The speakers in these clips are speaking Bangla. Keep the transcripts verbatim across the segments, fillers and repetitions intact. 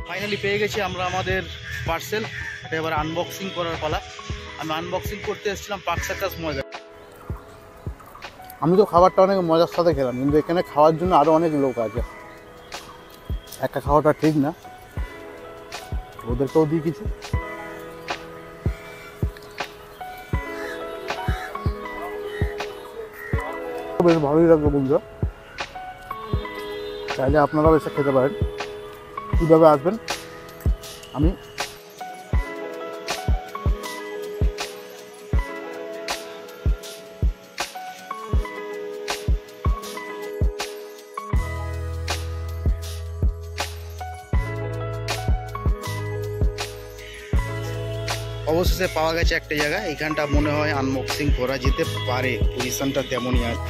ফাইনালি পেয়ে গেছি আমরা আমাদের পার্সেল। এটা এবার আনবক্সিং করার পালা। আমি আনবক্সিং করতে এসেছিলাম পার্ক সার্কাস ময়দান। আমি তো খাবারটা অনেক মজার সাথে খেলাম, কিন্তু এখানে খাওয়ার জন্য আরও অনেক লোক আছে। একা খাওয়াটা ঠিক না, ওদেরকেও দিই কিছু। বেশ ভালোই লাগলো বন্ধুরা, চাইলে আপনারাও এসে খেতে পারেন। কীভাবে আসবেন আমি অবশেষে পাওয়া গেছে একটা জায়গা। এইখানটা মনে হয় আনবক্সিং করা যেতে পারে, পজিশনটা তেমনই আছে।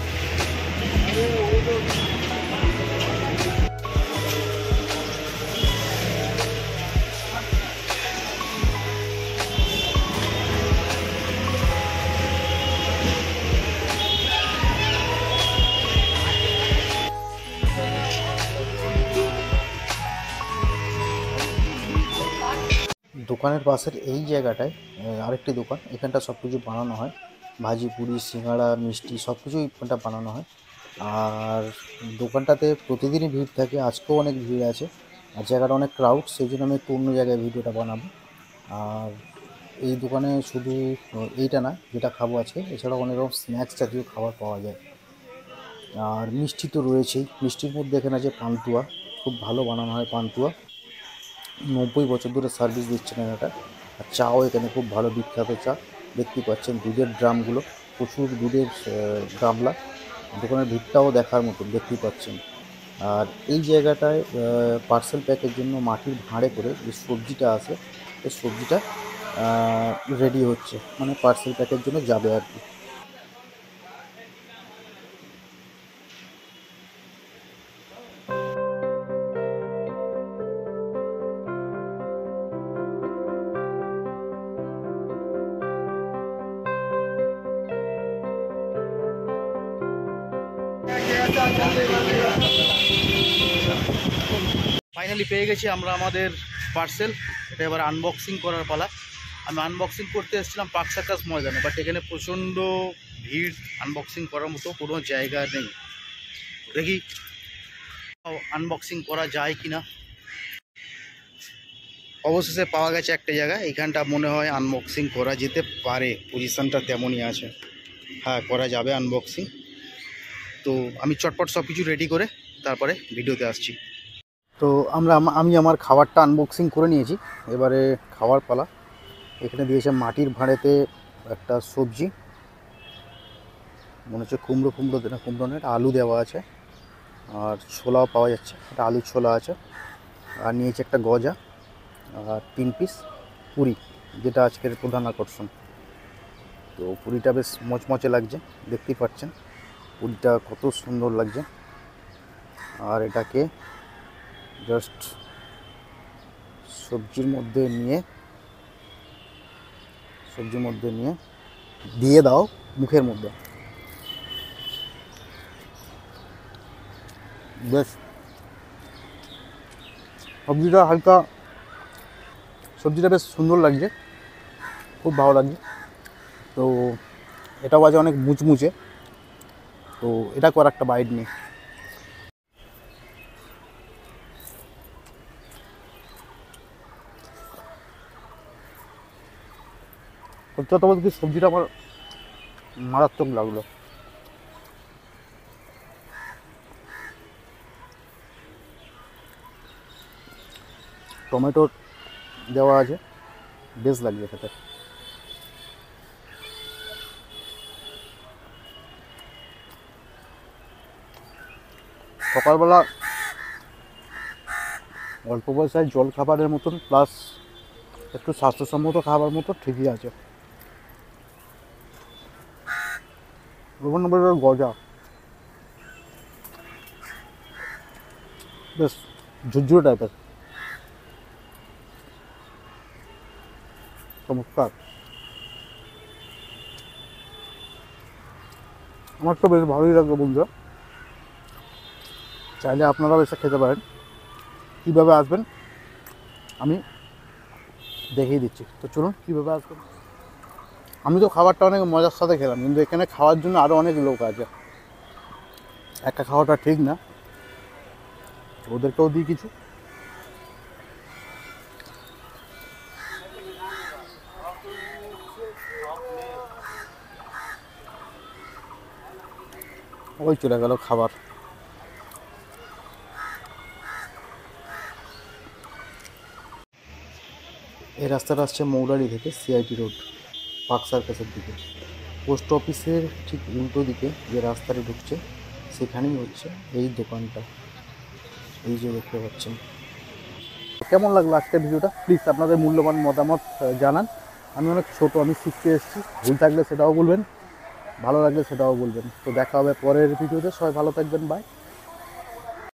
দোকানের পাশের এই জায়গাটায় আরেকটি দোকান, এখানটা সব কিছু বানানো হয়, ভাজি পুরি সিঙ্গাড়া মিষ্টি সব কিছুই এখানটা বানানো হয়। আর দোকানটাতে প্রতিদিনই ভিড় থাকে, আজকেও অনেক ভিড় আছে। আর জায়গাটা অনেক ক্রাউড, সেই জন্য আমি একটু অন্য জায়গায় ভিডিওটা বানাবো। আর এই দোকানে শুধু এইটা না যেটা খাবো আজকে, এছাড়াও অনেক রকম স্ন্যাক্স জাতীয় খাবার পাওয়া যায়। আর মিষ্টি তো রয়েছেই, মিষ্টির মধ্যে এখানে আছে পান্তুয়া, খুব ভালো বানানো হয় পান্তুয়া। নব্বই বছর ধরে সার্ভিস দিচ্ছেন এটা। আর চাও এখানে খুব ভালো, বিখ্যাত চা। দেখতে পাচ্ছেন দুধের ড্রামগুলো, প্রচুর দুধের গামলা। দোকানের ভিড়টাও দেখার মতন, দেখতেই পাচ্ছেন। আর এই জায়গাটায় পার্সেল প্যাকের জন্য মাটির ভাঁড়ে করে যে সবজিটা আছে, এই সবজিটা রেডি হচ্ছে, মানে পার্সেল প্যাকের জন্য যাবে আর কি। ফাইনালি পেয়ে গেছি আমরা আমাদের পার্সেল। এটা এবার আনবক্সিং করার পালা। আমি আনবক্সিং করতে এসেছিলাম পার্ক সার্কাস ময়দানে, বাট এখানে প্রচণ্ড ভিড়, আনবক্সিং করার মতো কোনো জায়গা নেই। দেখি আনবক্সিং করা যায় কি না। অবশেষে পাওয়া গেছে একটা জায়গা, এইখানটা মনে হয় আনবক্সিং করা যেতে পারে, পজিশনটা তেমনই আছে। হ্যাঁ, করা যাবে আনবক্সিং। তো আমি চটপট সব কিছু রেডি করে তারপরে ভিডিওতে আসছি। তো আমরা আমি আমার খাবারটা আনবক্সিং করে নিয়েছি, এবারে খাওয়ার পালা। এখানে দিয়েছে মাটির ভাঁড়েতে একটা সবজি, মনে হচ্ছে কুমড়ো কুমড়ো না কুমড়ো না, এটা আলু দেওয়া আছে। আর ছোলাও পাওয়া যাচ্ছে, এটা আলু ছোলা আছে। আর নিয়েছে একটা গজা আর তিন পিস পুরি, যেটা আজকের প্রধান আকর্ষণ। তো পুরিটা বেশ মচমচে লাগছে, দেখতেই পাচ্ছেন পুরিটা কত সুন্দর লাগছে। আর এটাকে জাস্ট সবজির মধ্যে নিয়ে সবজির মধ্যে নিয়ে দিয়ে দাও মুখের মধ্যে, বেশ সবজিটা হালকা, সবজিটা বেশ সুন্দর লাগছে, খুব ভালো লাগছে। তো এটাও আছে অনেক মুচমুচে, তো এটা কর একটা বাইট নিই। সত্যি বলতে কি, সবজিটা আমার মারাত্মক লাগলো। টমেটো দেওয়া আছে, বেশ লাগছে খেতে। সকালবেলা অল্প পয়সায় জল খাবারের মতন, প্লাস একটু স্বাস্থ্যসম্মত খাবার মতো ঠিকই আছে। রোবন নম্বরের গজা বেশ ঝুরঝুরে টাইপের, চমৎকার। আমার তো বেশ ভালোই লাগলো বন্ধুরা, চাইলে আপনারাও এসে খেতে পারেন। কীভাবে আসবেন আমি দেখিয়ে দিচ্ছি। তো চলুন কীভাবে আসবেন। আমি তো খাবারটা অনেক মজার সাথে খেলাম, কিন্তু এখানে খাওয়ার জন্য আরও অনেক লোক আছে, একা খাওয়াটা ঠিক না, ওদেরকেও দিই কিছু। ওই চলে গেল খাবার। এই রাস্তাটা আসছে মৌলারি থেকে সিআইটি রোড পার্ক সার্কাসের দিকে। পোস্ট অফিসের ঠিক উল্টো দিকে যে রাস্তাটা ঢুকছে সেখানেই হচ্ছে এই দোকানটা, এই যে দেখতে পাচ্ছেন। কেমন লাগলো আজকের ভিডিওটা, প্লিজ আপনাদের মূল্যবান মতামত জানান। আমি অনেক ছোটো, আমি শিখতে এসেছি, ভুল থাকলে সেটাও বলবেন, ভালো লাগলে সেটাও বলবেন। তো দেখা হবে পরের ভিডিওতে, সবাই ভালো থাকবেন, বাই।